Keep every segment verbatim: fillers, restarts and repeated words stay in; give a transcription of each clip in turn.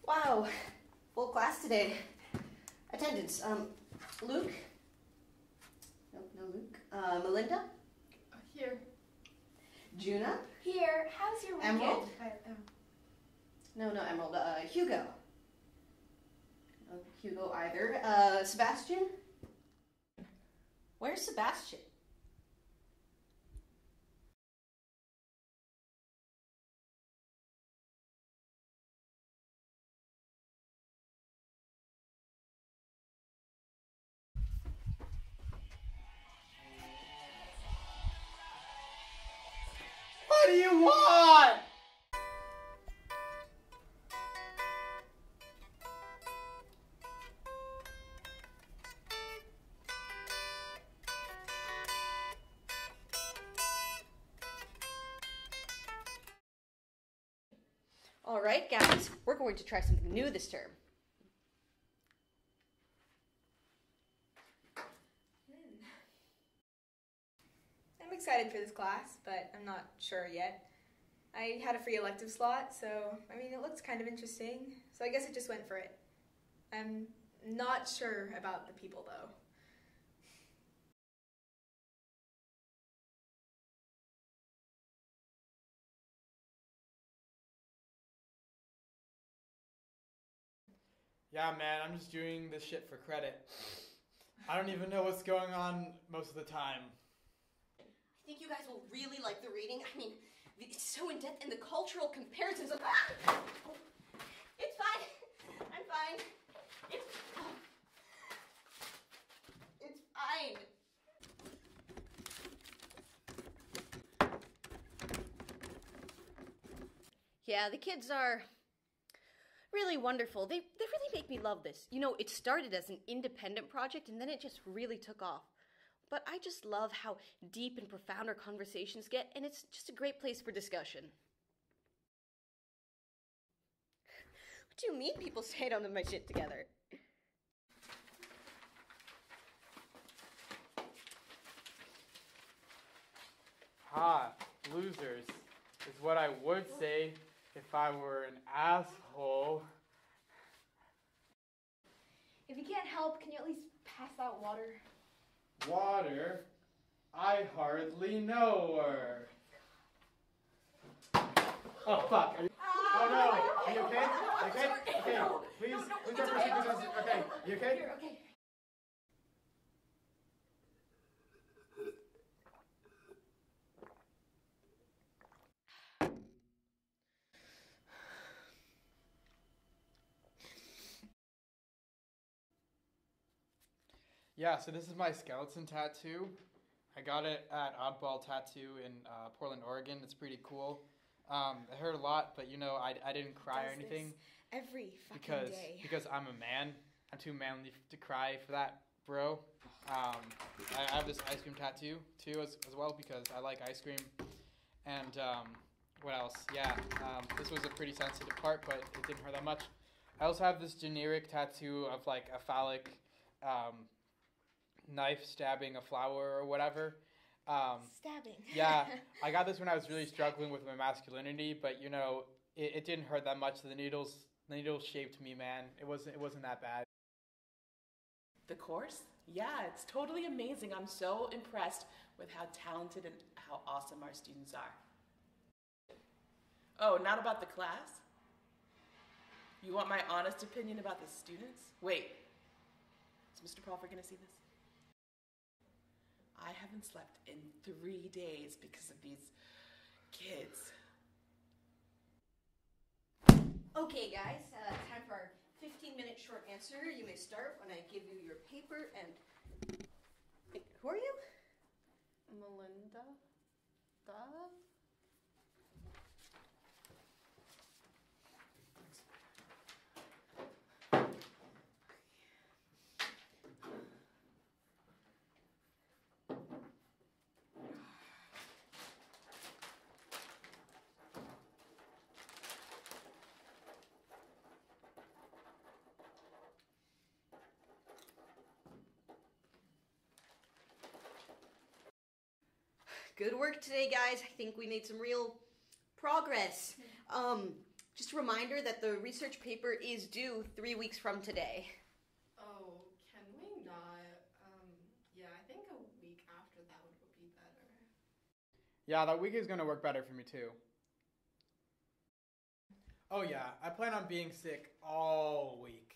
Wow, full class today. Attendance, um, Luke? No, no Luke. Uh, Melinda? Uh, here. Juna? Here. How's your weekend? Emerald? I, um, No, no, Emerald. Uh, Hugo. No Hugo either. Uh, Sebastian? Where's Sebastian? What do you want? All right, guys, we're going to try something new this term. I'm excited for this class, but I'm not sure yet. I had a free elective slot, so, I mean, it looks kind of interesting, so I guess I just went for it. I'm not sure about the people, though. Yeah, man, I'm just doing this shit for credit. I don't even know what's going on most of the time. I think you guys will really like the reading. I mean, it's so in-depth, and the cultural comparisons of... Ah! Oh, it's fine. I'm fine. It's... Oh. It's fine. Yeah, the kids are really wonderful. They, they really make me love this. You know, it started as an independent project, and then it just really took off. But I just love how deep and profound our conversations get, and it's just a great place for discussion. What do you mean people say I don't have my shit together? Ha, losers, is what I would say if I were an asshole. If you can't help, can you at least pass out water? Water? I hardly know her. Oh, fuck. Are you... Oh, no. Are you okay? Are you okay? Okay, please. Please don't push me. Okay, you okay? You're okay. Yeah, so this is my skeleton tattoo. I got it at Oddball Tattoo in uh, Portland, Oregon. It's pretty cool. Um, it hurt a lot, but you know, I, I didn't cry or anything. Every fucking because, day. Because I'm a man. I'm too manly to cry for that, bro. Um, I, I have this ice cream tattoo, too, as, as well, because I like ice cream. And um, what else? Yeah, um, this was a pretty sensitive part, but it didn't hurt that much. I also have this generic tattoo of, like, a phallic... Um, knife stabbing a flower or whatever. Um, Stabbing. yeah, I got this when I was really struggling with my masculinity, but you know, it, it didn't hurt that much. The needles, the needles shaped me, man. It wasn't, it wasn't that bad. The course? Yeah, it's totally amazing. I'm so impressed with how talented and how awesome our students are. Oh, not about the class? You want my honest opinion about the students? Wait, is Mister Crawford gonna see this? I haven't slept in three days because of these kids. Okay, guys, uh, time for our fifteen minute short answer. You may start when I give you your paper and... Wait, who are you? Melinda? Da? Good work today, guys. I think we made some real progress. Um, Just a reminder that the research paper is due three weeks from today. Oh, can we not? Um, yeah, I think a week after that would be better. Yeah, that week is going to work better for me too. Oh yeah, I plan on being sick all week.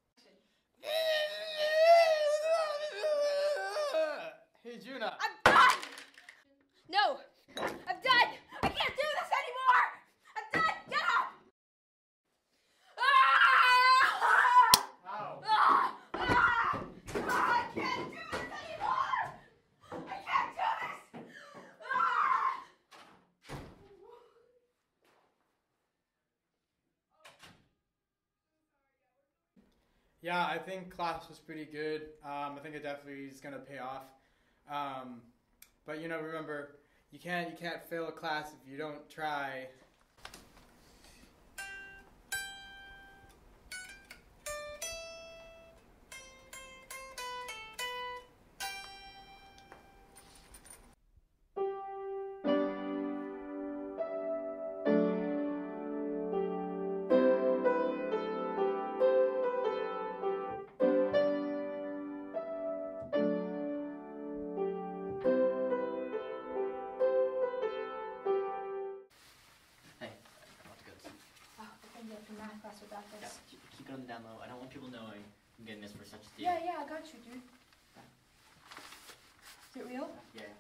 Hey, Juna. I'm done! No! I'm done! I can't do this anymore! I'm done! Get up! Ah! Ow. Ah! Ah! Ah! I can't do this anymore! I can't do this! Ah! Yeah, I think class was pretty good. Um, I think it definitely is going to pay off. Um, but you know, remember, you can't you can't fail a class if you don't try. Hey, I'm about to go to sleep. Oh, I can get to math class without Yeah, this. keep, keep it on the down low. I don't want people knowing I'm getting this for such a deal. Yeah, yeah, I got you, dude. Is it real? Yeah,